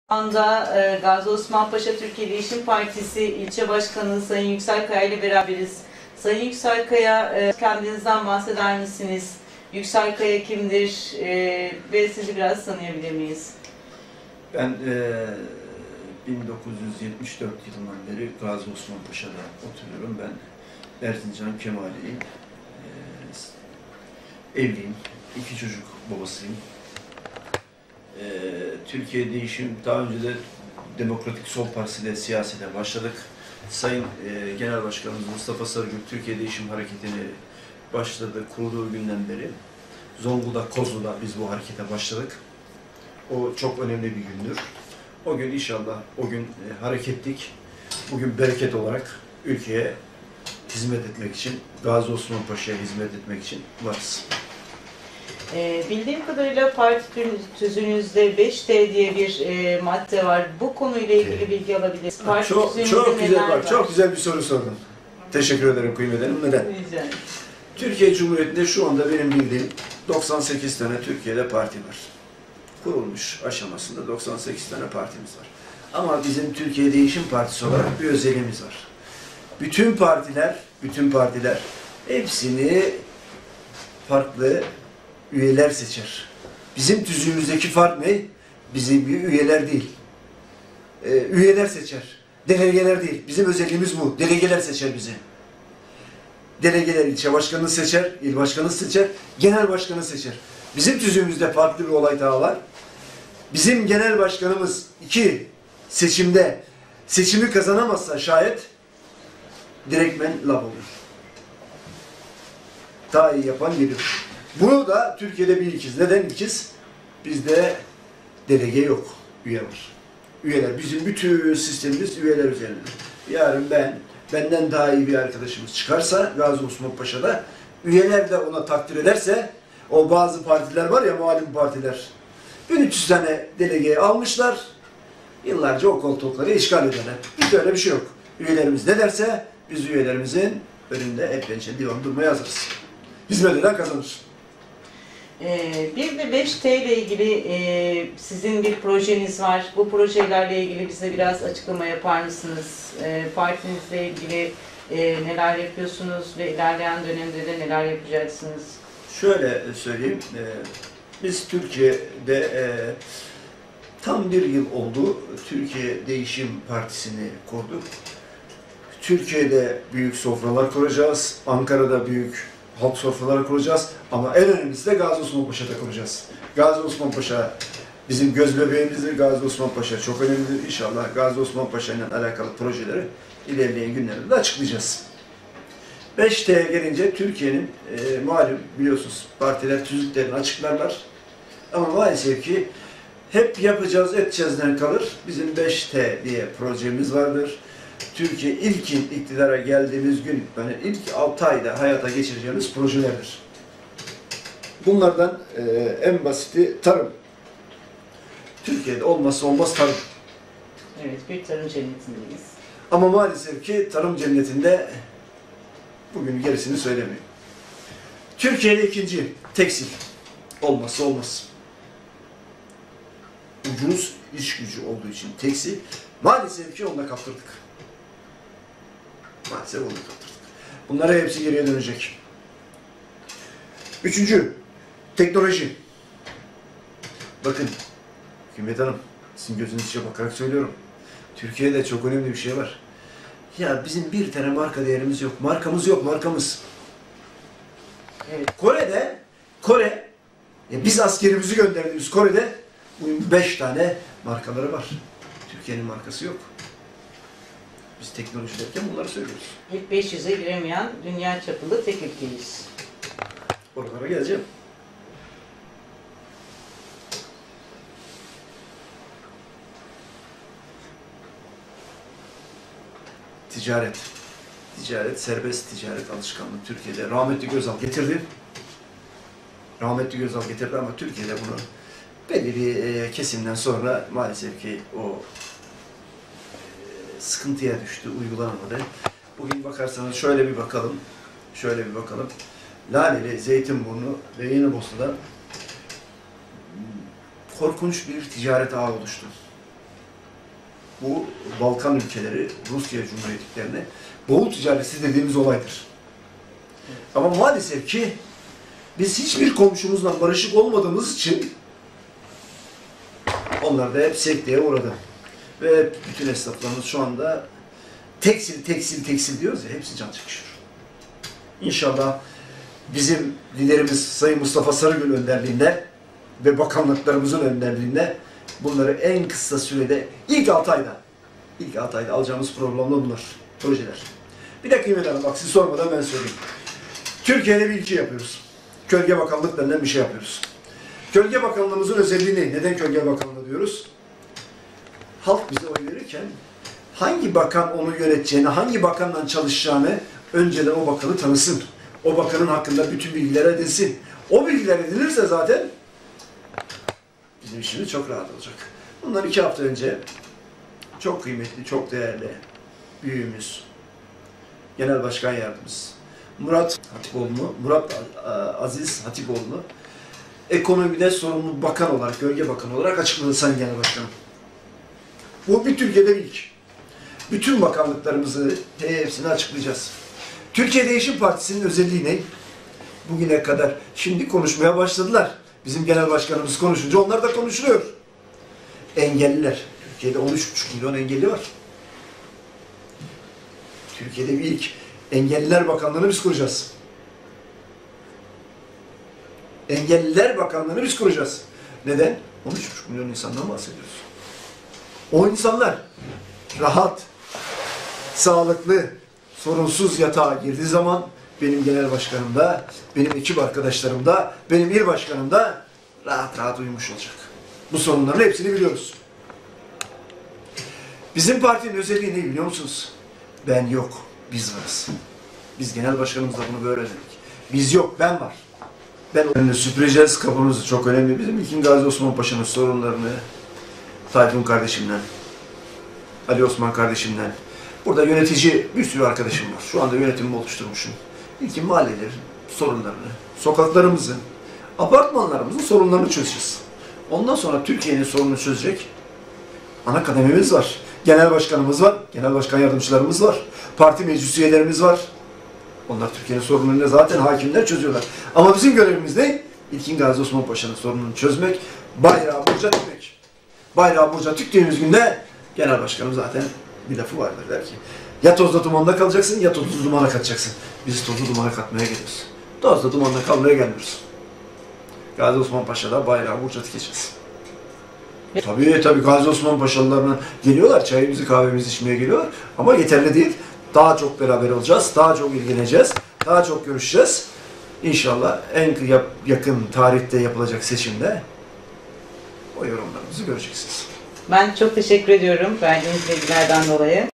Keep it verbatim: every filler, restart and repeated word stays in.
Şu anda e, Gazi Osman Paşa Türkiye Değişim Partisi İlçe Başkanı Sayın Yükselkaya ile beraberiz. Sayın Yükselkaya, e, kendinizden bahseder misiniz? Yükselkaya kimdir e, ve sizi biraz tanıyabilir miyiz? Ben e, bin dokuz yüz yetmiş dört yılından beri Gazi Osman Paşa'da oturuyorum. Ben Erzincan Kemaliyim. E, evliyim. İki çocuk babasıyım. E, Türkiye Değişim, daha önce de Demokratik Sol Partisi ile siyasete başladık. Sayın e, Genel Başkanımız Mustafa Sarıgül Türkiye Değişim Hareketi'ni başladı, kurulduğu günden beri. Zonguldak, Kozlu'da biz bu harekete başladık. O çok önemli bir gündür. O gün inşallah, o gün e, hareketlik, bugün bereket olarak ülkeye hizmet etmek için, Gazi Osman Paşa'ya hizmet etmek için varız. E, bildiğim kadarıyla parti tüzüğünüzde beş T diye bir e, madde var. Bu konuyla ilgili bilgi alabiliriz. Parti Çok, çok güzel bak, çok güzel bir soru sordun. Teşekkür ederim, kıymetlerim. Neden? Rica ederim. Türkiye Cumhuriyeti'nde şu anda benim bildiğim doksan sekiz tane Türkiye'de parti var. Kurulmuş aşamasında doksan sekiz tane partimiz var. Ama bizim Türkiye Değişim Partisi olarak bir özelliğimiz var. Bütün partiler, bütün partiler hepsini farklı üyeler seçer. Bizim tüzüğümüzdeki fark ne? Bizi bir üyeler değil. Ee, üyeler seçer. Delegeler değil. Bizim özelliğimiz bu. Delegeler seçer bizi. Delegeler ilçe başkanını seçer, il başkanını seçer, genel başkanı seçer. Bizim tüzüğümüzde farklı bir olay daha var. Bizim genel başkanımız iki seçimde seçimi kazanamazsa şayet direktmen laf olur. Daha iyi yapan gelir. Bunu da Türkiye'de bir ikiz. Neden ikiz? Bizde delege yok, üye var. Üyeler, bizim bütün sistemimiz üyeler üzerinde. Yarın ben, benden daha iyi bir arkadaşımız çıkarsa Gazi Osman Paşa'da, üyeler de ona takdir ederse, o bazı partiler var ya, malum partiler, bin üç yüz tane delegeyi almışlar, yıllarca o koltukları işgal ederler. Bizde öyle bir şey yok. Üyelerimiz ne derse, biz üyelerimizin önünde hep pençe divan durmaya hazırız. Hizmet eden kazanır. Ee, bir de beş T ile ilgili e, sizin bir projeniz var. Bu projelerle ilgili bize biraz açıklama yapar mısınız? E, partinizle ilgili e, neler yapıyorsunuz ve ilerleyen dönemde de neler yapacaksınız? Şöyle söyleyeyim, e, biz Türkiye'de e, tam bir yıl oldu Türkiye Değişim Partisi'ni kurduk. Türkiye'de büyük sofralar kuracağız, Ankara'da büyük halk sofraları kuracağız ama en önemlisi de Gazi Osman Paşa'da kuracağız. Gazi Osman Paşa bizim göz bebeğimizdir. Gazi Osman Paşa çok önemlidir. İnşallah Gazi Osman Paşa ile alakalı projeleri ilerleyen günlerde de açıklayacağız. beş T'ye gelince Türkiye'nin e, malum biliyorsunuz partiler tüzüklerini açıklarlar. Ama maalesef ki hep yapacağız, edeceğizden kalır. Bizim beş T diye projemiz vardır. Türkiye ilkin iktidara geldiğimiz gün, yani ilk altı ayda hayata geçireceğimiz projelerdir. Bunlardan e, en basiti tarım. Türkiye'de olmazsa olmaz tarım. Evet, bir tarım cennetindeyiz. Ama maalesef ki tarım cennetinde bugün gerisini söylemiyorum. Türkiye'de ikinci tekstil. Olmazsa olmaz. Ucuz iş gücü olduğu için tekstil maalesef ki onunla kaptırdık. Maalesef onu kaptırdık. Bunlara hepsi geriye dönecek. Üçüncü, teknoloji. Bakın, Hikmet Hanım, sizin gözünüz içine bakarak söylüyorum. Türkiye'de çok önemli bir şey var. Ya bizim bir tane marka değerimiz yok. Markamız yok, markamız. Evet. Kore'de, Kore, ya biz askerimizi gönderdiğimiz Kore'de beş tane markaları var. Türkiye'nin markası yok. Biz teknoloji derken bunları söylüyoruz. İlk beş yüze giremeyen dünya çapında tek ülkeyiz. Oralara geleceğim. Ticaret. Ticaret, serbest ticaret alışkanlığı Türkiye'de. Rahmetli Özal getirdi. Rahmetli Özal getirdi ama Türkiye'de bunu belli bir kesimden sonra maalesef ki o sıkıntıya düştü, uygulanamadı. Bugün bakarsanız şöyle bir bakalım, şöyle bir bakalım. Laleli, Zeytinburnu ve Yenibosna'da korkunç bir ticaret ağı oluştu. bu Balkan ülkeleri, Rusya Cumhuriyetlerine boğul ticareti dediğimiz olaydır. Ama maalesef ki biz hiçbir komşumuzla barışık olmadığımız için onlar da hep sekteye uğradı. Ve bütün esnaflarımız şu anda tekstil, tekstil, tekstil diyoruz ya, hepsi can çekişiyor. İnşallah bizim liderimiz Sayın Mustafa Sarıgül önderliğinde ve bakanlıklarımızın önderliğinde bunları en kısa sürede ilk altı ayda ilk altı ayda alacağımız programlar bunlar, projeler. Bir dakika Mehmet Hanım, bak siz sormadan ben söyleyeyim. Türkiye'de bir ilki yapıyoruz. Kölge Bakanlık denilen bir şey yapıyoruz. Kölge Bakanlığımızın özelliği ne? Neden Kölge Bakanlığı diyoruz? Halk bize oy verirken hangi bakan onu yöneteceğini, hangi bakanla çalışacağını önceden o bakanı tanısın. O bakanın hakkında bütün bilgiler edilsin. O bilgiler edilirse zaten bizim işimiz çok rahat olacak. Bundan iki hafta önce çok kıymetli, çok değerli büyüğümüz, Genel Başkan Yardımcımız Murat Hatipoğlu'nu, Murat Aziz Hatipoğlu'nu ekonomide sorumlu bakan olarak, bölge bakanı olarak açıkladı Sayın Genel Başkanım. Bu bir Türkiye'de bir ilk. Bütün bakanlıklarımızı hepsini açıklayacağız. Türkiye Değişim Partisi'nin özelliği ne? Bugüne kadar şimdi konuşmaya başladılar. Bizim genel başkanımız konuşunca onlar da konuşuluyor. Engelliler. Türkiye'de on üç buçuk milyon engelli var. Türkiye'de bir ilk Engelliler Bakanlığı'nı biz kuracağız. Engelliler Bakanlığı'nı biz kuracağız. Neden? on üç buçuk milyon insandan bahsediyoruz. O insanlar rahat, sağlıklı, sorunsuz yatağa girdiği zaman benim genel başkanım da, benim ekip arkadaşlarım da, benim il başkanım da rahat rahat uyumuş olacak. Bu sorunların hepsini biliyoruz. Bizim partinin özelliği ne biliyor musunuz? Ben yok, biz varız. Biz genel başkanımızla bunu böyle dedik. Biz yok, ben var. Ben onu süpüreceğiz, kapımızı çok önemli. Bizim İlkin Gazi Osman Paşa'nın sorunlarını Tayfun kardeşimden, Ali Osman kardeşimden, burada yönetici bir sürü arkadaşım var. Şu anda yönetimimi oluşturmuşum. İlkin mahallelerin sorunlarını, sokaklarımızın, apartmanlarımızın sorunlarını çözeceğiz. Ondan sonra Türkiye'nin sorununu çözecek ana kadememiz var. Genel başkanımız var, genel başkan yardımcılarımız var, parti meclis üyelerimiz var. Onlar Türkiye'nin sorunlarını zaten hakimler çözüyorlar. Ama bizim görevimiz ne? İlkin Gazi Osman Paşa'nın sorununu çözmek, bayrağı burca tükmek. Bayrağı burca tüktüğümüz günde genel başkanım zaten bir lafı vardır, der ki ya tozda dumanda kalacaksın ya tozda dumana katacaksın. Biz tozda dumana katmaya geliyoruz. Tozda dumanda kalmaya gelmiyoruz. Gazi Osman Paşa'da bayrağı burca tikeceğiz. Tabii tabii Gazi Osman Paşalılarına geliyorlar, çayımızı kahvemizi içmeye geliyorlar ama yeterli değil. Daha çok beraber olacağız, daha çok ilgileneceğiz, daha çok görüşeceğiz. İnşallah en yakın tarihte yapılacak seçimde o yorumlarımızı göreceksiniz. Ben çok teşekkür ediyorum verdiğiniz bilgilerden dolayı.